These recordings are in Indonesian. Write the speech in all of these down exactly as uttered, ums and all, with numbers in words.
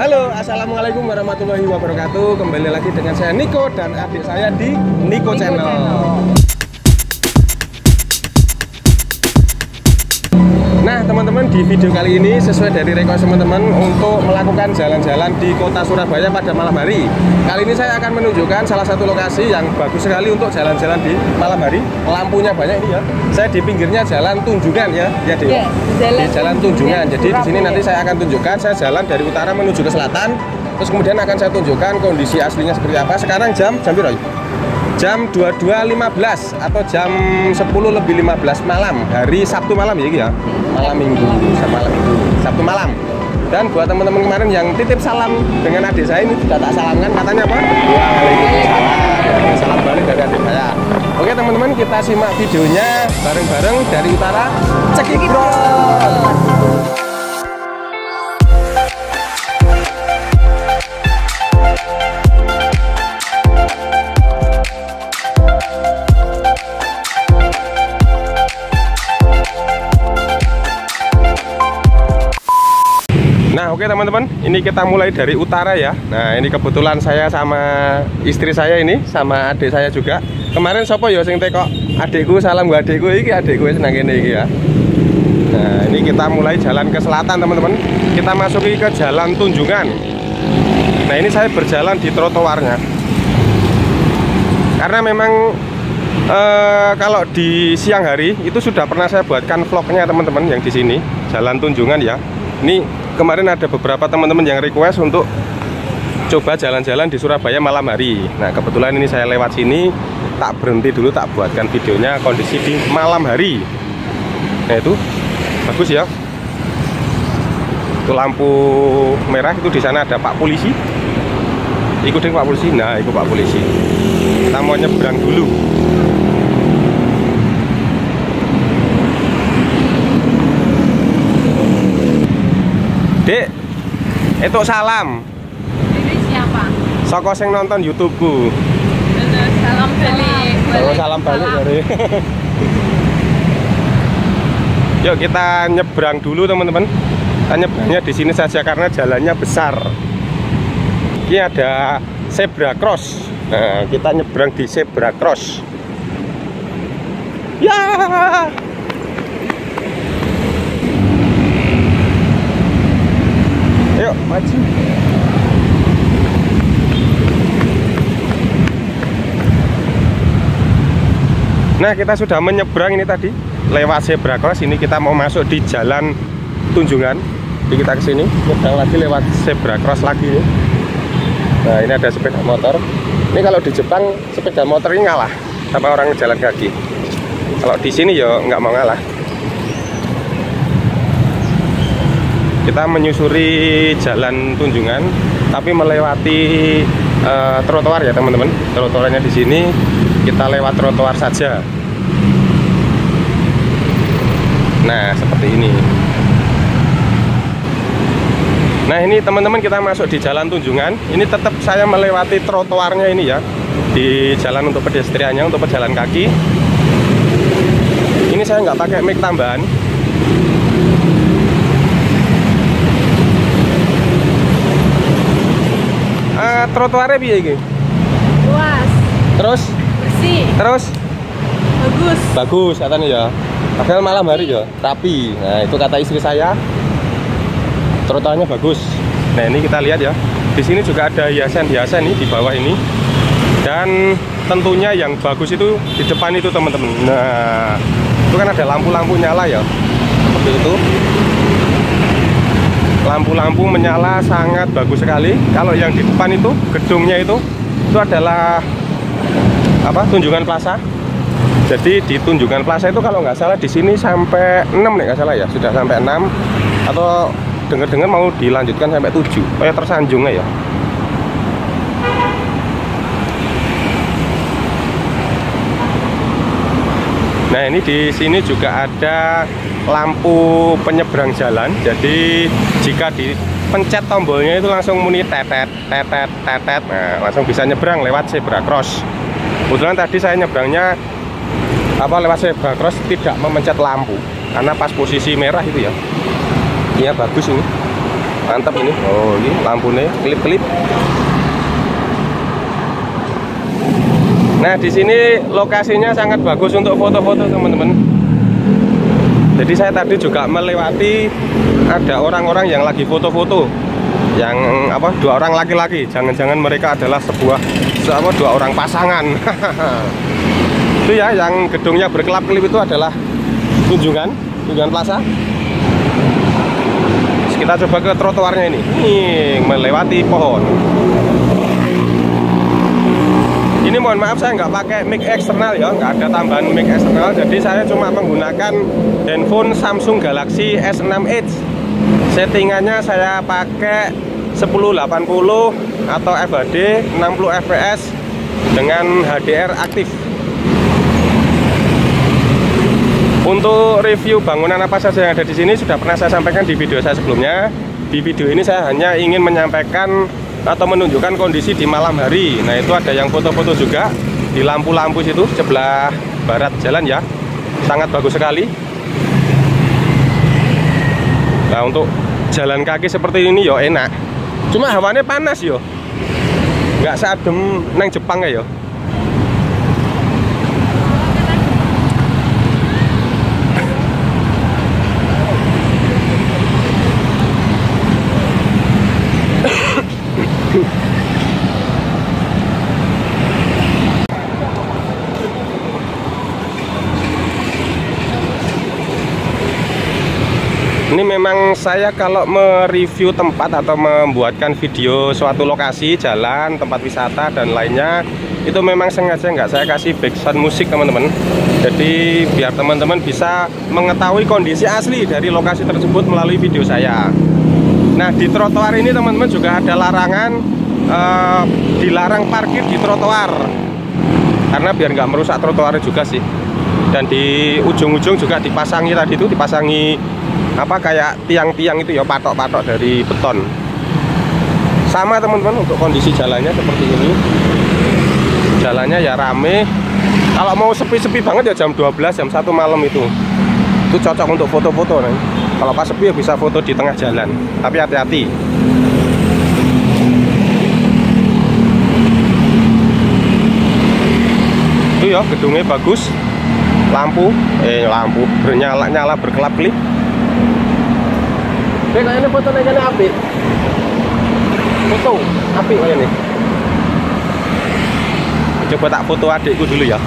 Halo, assalamualaikum warahmatullahi wabarakatuh. Kembali lagi dengan saya Niko dan adik saya di Niko, Niko Channel. Channel. Nah teman-teman, di video kali ini sesuai dari request teman-teman untuk melakukan jalan-jalan di kota Surabaya pada malam hari. Kali ini saya akan menunjukkan salah satu lokasi yang bagus sekali untuk jalan-jalan di malam hari. Lampunya banyak ini ya. Saya di pinggirnya Jalan Tunjungan ya, ya Dek. Yeah, jalan di Jalan Tunjungan. Jadi di sini nanti saya akan tunjukkan saya jalan dari utara menuju ke selatan. Terus kemudian akan saya tunjukkan kondisi aslinya seperti apa. Sekarang jam jam berapa? Jam dua puluh dua lima belas atau jam sepuluh lebih lima belas malam, hari Sabtu malam ya, ya. Malam Minggu, sama malam Minggu, Sabtu malam. Dan buat teman-teman kemarin yang titip salam dengan adik saya ini sudah tak salamkan, katanya apa? Waalaikumsalam. Salam balik dari adik saya. Oke teman-teman, kita simak videonya bareng-bareng dari utara Cekidron. Nah oke teman-teman, ini kita mulai dari utara ya. Nah ini kebetulan saya sama istri saya ini, sama adik saya juga. Kemarin sopo ya sing teko adikku, salam gua adikku, iki adikku senang ini iki ya. Nah ini kita mulai jalan ke selatan teman-teman. Kita masuki ke Jalan Tunjungan. Nah ini saya berjalan di trotoarnya. Karena memang eh, kalau di siang hari itu sudah pernah saya buatkan vlognya teman-teman yang di sini Jalan Tunjungan ya. Ini kemarin ada beberapa teman-teman yang request untuk coba jalan-jalan di Surabaya malam hari. Nah kebetulan ini saya lewat sini, tak berhenti dulu, tak buatkan videonya kondisi di malam hari. Nah itu bagus ya. Itu lampu merah, itu di sana ada Pak Polisi. Ikutin Pak Polisi. Nah itu Pak Polisi. Kita mau nyebrang dulu. Dek, itu salam. Ini siapa? Soko sing nonton YouTubeku. Salam balik. Halo, salam balik dari. Yuk kita nyebrang dulu teman-teman. Kita nyebrangnya di sini saja karena jalannya besar. Ini ada zebra cross. Nah, kita nyebrang di zebra cross. Ya. Ayo maju. Nah kita sudah menyeberang ini tadi lewat zebra cross. Ini kita mau masuk di Jalan Tunjungan. Jadi kita ke sini nyebrang lagi lewat zebra cross lagi. Nah ini ada sepeda motor. Ini kalau di Jepang sepeda motor ini ngalah sama orang jalan kaki. Kalau di sini ya nggak mau ngalah. Kita menyusuri Jalan Tunjungan, tapi melewati uh, trotoar ya teman-teman. Trotoarnya di sini kita lewat trotoar saja. Nah seperti ini. Nah ini teman-teman kita masuk di Jalan Tunjungan. Ini tetap saya melewati trotoarnya ini ya, di jalan untuk pedestriannya, untuk pejalan kaki. Ini saya nggak pakai mic tambahan. Uh, trotoarnya piye iki? Luas. Terus? Bersih. Terus? Bagus. Bagus katanya ya. Padahal malam hari ya, rapi. Nah, itu kata istri saya. Trotoarnya bagus. Nah, ini kita lihat ya. Di sini juga ada hiasan-hiasan nih di bawah ini. Dan tentunya yang bagus itu di depan itu, teman-teman. Nah, itu kan ada lampu-lampu nyala ya. Seperti itu. Lampu-lampu menyala sangat bagus sekali. Kalau yang di depan itu gedungnya itu itu adalah apa? Tunjungan Plaza. Jadi di Tunjungan Plaza itu kalau nggak salah di sini sampai enam nih nggak salah ya, sudah sampai enam atau dengar-dengar mau dilanjutkan sampai tujuh. Kayak tersanjungnya ya. Nah ini di sini juga ada lampu penyeberang jalan. Jadi jika dipencet tombolnya itu langsung muni tetet tetet tetet. Nah langsung bisa nyebrang lewat zebra cross. Kebetulan tadi saya nyebrangnya apa lewat zebra cross tidak memencet lampu karena pas posisi merah itu ya. Iya bagus ini. Mantap ini. Oh, ini lampunya kelip-kelip. Nah, di sini lokasinya sangat bagus untuk foto-foto, teman-teman. Jadi saya tadi juga melewati ada orang-orang yang lagi foto-foto. Yang apa? Dua orang laki-laki. Jangan-jangan mereka adalah sebuah apa, dua orang pasangan. Itu ya, yang gedungnya berkelap-kelip itu adalah Tunjungan, Tunjungan Plaza. Terus kita coba ke trotoarnya ini. Nih, melewati pohon. Ini mohon maaf saya nggak pakai mic eksternal ya, nggak ada tambahan mic eksternal. Jadi saya cuma menggunakan handphone Samsung Galaxy S enam Edge. Settingannya saya pakai sepuluh delapan puluh atau F H D enam puluh F P S dengan H D R aktif. Untuk review bangunan apa saja yang ada di sini sudah pernah saya sampaikan di video saya sebelumnya. Di video ini saya hanya ingin menyampaikan atau menunjukkan kondisi di malam hari. Nah, itu ada yang foto-foto juga di lampu-lampu situ sebelah barat jalan ya, sangat bagus sekali. Nah, untuk jalan kaki seperti ini yo enak, cuma hawanya panas yo, nggak seadem neng Jepang ya yo. Ini memang saya kalau mereview tempat atau membuatkan video suatu lokasi, jalan, tempat wisata dan lainnya, itu memang sengaja nggak saya kasih background musik, teman-teman. Jadi biar teman-teman bisa mengetahui kondisi asli dari lokasi tersebut melalui video saya. Nah, di trotoar ini teman-teman juga ada larangan, eh, dilarang parkir di trotoar, karena biar nggak merusak trotoar juga sih. Dan di ujung-ujung juga dipasangi tadi itu, dipasangi apa kayak tiang-tiang itu ya, patok-patok dari beton. Sama teman-teman untuk kondisi jalannya seperti ini. Jalannya ya rame. Kalau mau sepi-sepi banget ya jam dua belas, jam satu malam itu. Itu cocok untuk foto-foto nih. Kalau pas sepi ya bisa foto di tengah jalan. Tapi hati-hati. Itu ya gedungnya bagus. Lampu, eh lampu bernyala-nyala berkelap-kelip. Oke, kayaknya foto kayaknya api. Foto api kayaknya. Coba tak foto adikku dulu ya.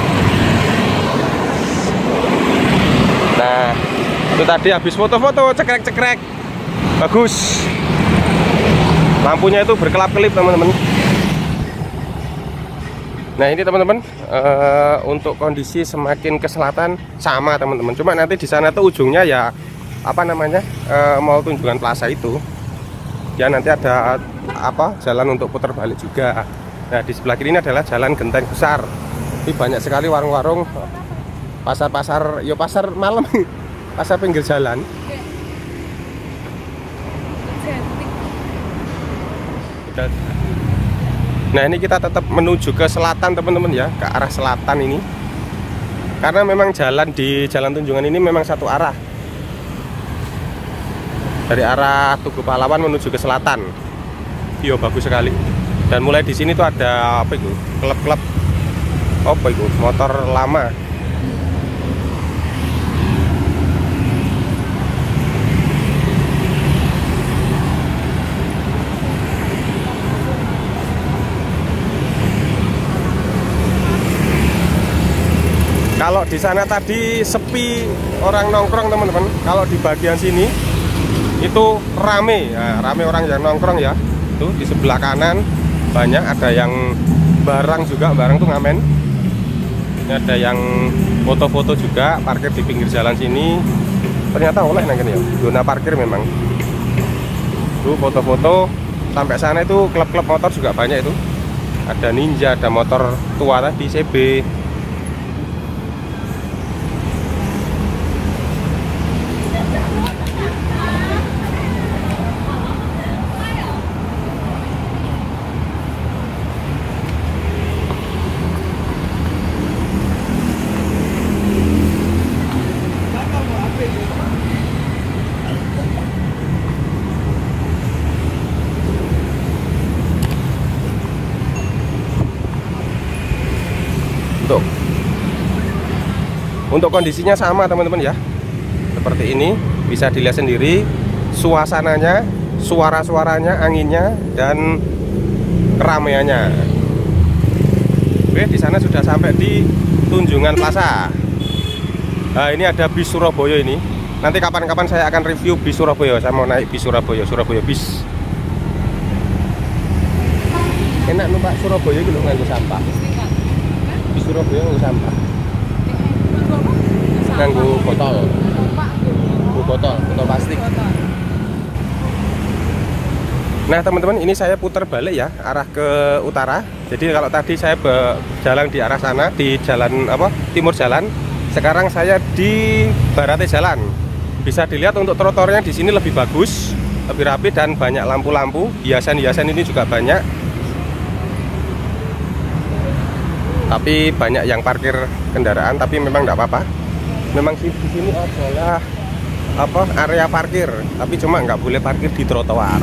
Nah, itu tadi habis foto-foto, cekrek-cekrek. Bagus. Lampunya itu berkelap-kelip, teman-teman. Nah, ini teman-teman, uh, untuk kondisi semakin ke selatan sama teman-teman. Cuma nanti di sana tuh ujungnya ya apa namanya, uh, Mall Tunjungan Plaza itu. Ya nanti ada apa jalan untuk putar balik juga. Nah, di sebelah kiri ini adalah jalan Genteng Besar. Ini banyak sekali warung-warung, pasar-pasar, yo pasar malam, pasar pinggir jalan. Nah, ini kita tetap menuju ke selatan teman-teman ya, ke arah selatan ini. Karena memang jalan di Jalan Tunjungan ini memang satu arah. Dari arah Tugu Pahlawan menuju ke selatan. Iya, bagus sekali. Dan mulai di sini tuh ada apa itu? Klub-klub apa itu? Motor lama. Kalau di sana tadi sepi orang nongkrong teman-teman, kalau di bagian sini itu rame, ya, rame orang yang nongkrong ya. Tuh di sebelah kanan banyak, ada yang barang juga, barang tuh ngamen. Ini ada yang foto-foto juga, parkir di pinggir jalan sini. Ternyata oleh nanti ya, zona parkir memang. Tuh foto-foto sampai sana itu klub-klub motor juga banyak itu. Ada Ninja, ada motor tua tadi C B. Tuh. Untuk kondisinya sama teman-teman ya. Seperti ini, bisa dilihat sendiri suasananya, suara-suaranya, anginnya dan keramaiannya. Oke, di sana sudah sampai di Tunjungan Plaza. Nah, ini ada bis Surabaya ini. Nanti kapan-kapan saya akan review bis Surabaya. Saya mau naik bis Surabaya, Surabaya bis. Enak numpak Surabaya gitu nganggo sampah. Bis Surabaya nganggo sampah. Nganggo botol. Nganggo botol, botol plastik. Nah teman-teman, ini saya putar balik ya, arah ke utara. Jadi kalau tadi saya berjalan di arah sana, di jalan apa timur jalan. Sekarang saya di baratnya jalan. Bisa dilihat untuk trotoarnya di sini lebih bagus, lebih rapi dan banyak lampu-lampu. Hiasan-hiasan ini juga banyak. Tapi banyak yang parkir kendaraan, tapi memang tidak apa-apa. Memang di sini adalah apa area parkir, tapi cuma nggak boleh parkir di trotoar.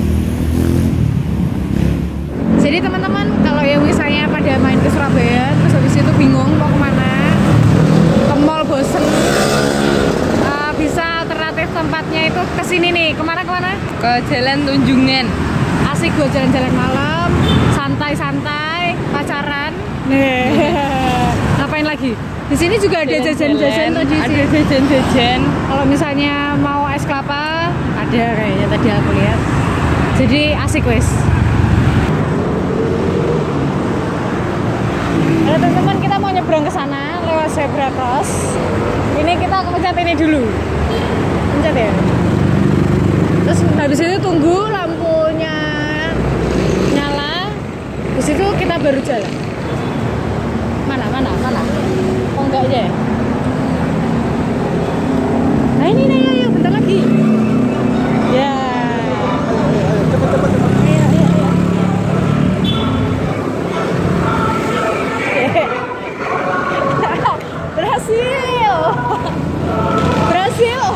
Jadi teman-teman, kalau yang misalnya pada main ke Surabaya terus habis itu bingung mau kemana, ke mall bosen, uh, bisa alternatif tempatnya itu kesini nih. Kemana-kemana? Ke Jalan Tunjungan. Asik buat jalan-jalan malam, santai-santai, pacaran. Nih, ngapain lagi? Di sini juga ada jajan-jajan tadi sih. Ada jajan-jajan. Kalau misalnya mau es kelapa, ada kayaknya tadi aku lihat. Jadi asik wes. Nah teman-teman, kita mau nyebrang ke sana lewat zebra cross. Ini kita pencet ini dulu, pencet ya. Terus habis itu tunggu lampunya nyala. Habis itu kita baru jalan. Mana mana mana? Oh enggak aja ya? Nah ini nih, ayo bentar lagi. Ya. Cepet cepet cepet. Ayo ayo ayo. Berhasil, berhasil,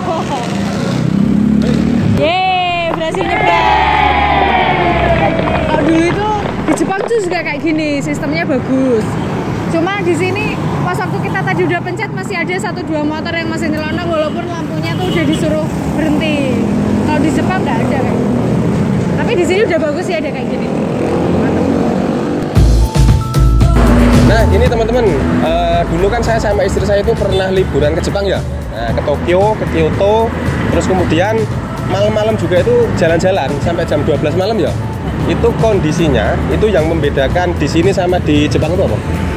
yeay, berhasil nyebrang. Kalau dulu itu di Jepang tuh juga kayak gini, sistemnya bagus. Cuma di sini pas waktu kita tadi udah pencet masih ada satu dua motor yang masih nyelonong walaupun lampunya tuh udah disuruh berhenti. Kalau di Jepang nggak ada kayak. Tapi di sini udah bagus sih ada kayak gini. Mantap. Nah ini teman-teman, uh, dulu kan saya sama istri saya itu pernah liburan ke Jepang ya, nah, ke Tokyo, ke Kyoto, terus kemudian malam-malam juga itu jalan-jalan sampai jam dua belas malam ya. Itu kondisinya, itu yang membedakan di sini sama di Jepang itu apa?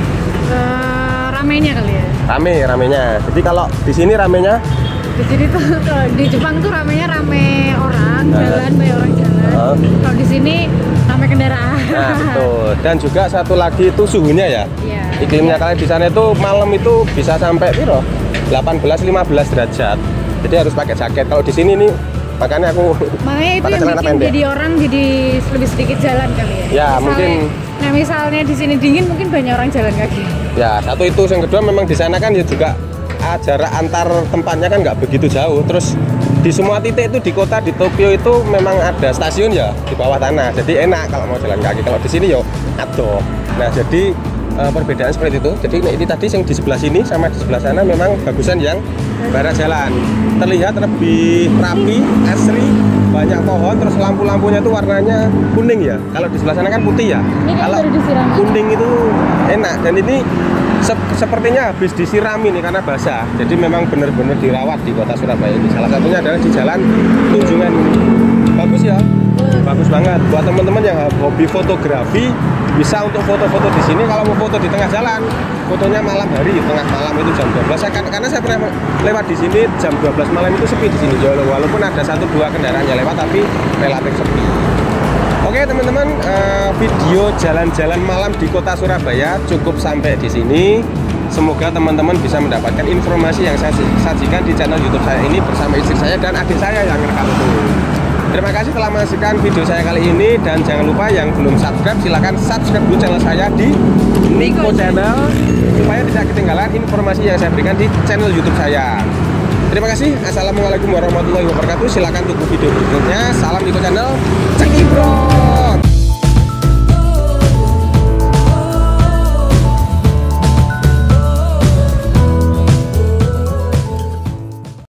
Uh, ramenya kali ya. Rame, ramenya. Jadi kalau di sini ramenya? Di sini tuh di Jepang tuh ramenya rame orang nah. jalan, banyak orang jalan. Uh. Kalau di sini rame kendaraan. Nah betul. Dan juga satu lagi itu suhunya ya. Iya. Iklimnya kalian di sana itu malam itu bisa sampai piro? delapan belas lima belas derajat. Jadi harus pakai jaket. Kalau di sini nih makanya aku makanya itu yang bikin pendek. Jadi orang jadi lebih sedikit jalan kali ya. Ya misalnya, mungkin. Nah misalnya di sini dingin mungkin banyak orang jalan kaki. Ya satu itu, yang kedua memang di sana kan ya juga jarak antar tempatnya kan nggak begitu jauh. Terus di semua titik itu di kota di Tokyo itu memang ada stasiun ya di bawah tanah. Jadi enak kalau mau jalan kaki. Kalau di sini yo adoh. Nah jadi e, perbedaan seperti itu. Jadi ini, ini tadi yang di sebelah sini sama di sebelah sana memang bagusan yang barat jalan. Terlihat lebih rapi, asri, banyak pohon. Terus lampu-lampunya itu warnanya kuning ya. Kalau di sebelah sana kan putih ya. Kalau kuning itu enak. Dan ini Sep sepertinya habis disirami nih karena basah. Jadi memang benar-benar dirawat di kota Surabaya ini. Salah satunya adalah di Jalan Tunjungan. Bagus ya, bagus banget. Buat teman-teman yang hobi fotografi bisa untuk foto-foto di sini. Kalau mau foto di tengah jalan, fotonya malam hari, tengah malam itu jam dua belas. Saya, karena saya pernah lewat di sini jam dua belas malam itu sepi di sini. Walaupun ada satu dua kendaraan yang lewat, tapi relatif sepi. Oke teman-teman, uh, video jalan-jalan malam di kota Surabaya cukup sampai di sini. Semoga teman-teman bisa mendapatkan informasi yang saya sajikan di channel YouTube saya ini bersama istri saya dan adik saya yang rekam itu. Terima kasih telah menyaksikan video saya kali ini dan jangan lupa yang belum subscribe silahkan subscribe dulu channel saya di Niko Channel supaya tidak ketinggalan informasi yang saya berikan di channel YouTube saya. Terima kasih. Assalamualaikum warahmatullahi wabarakatuh. Silahkan tunggu video berikutnya. Salam Niko Channel. Cekibro.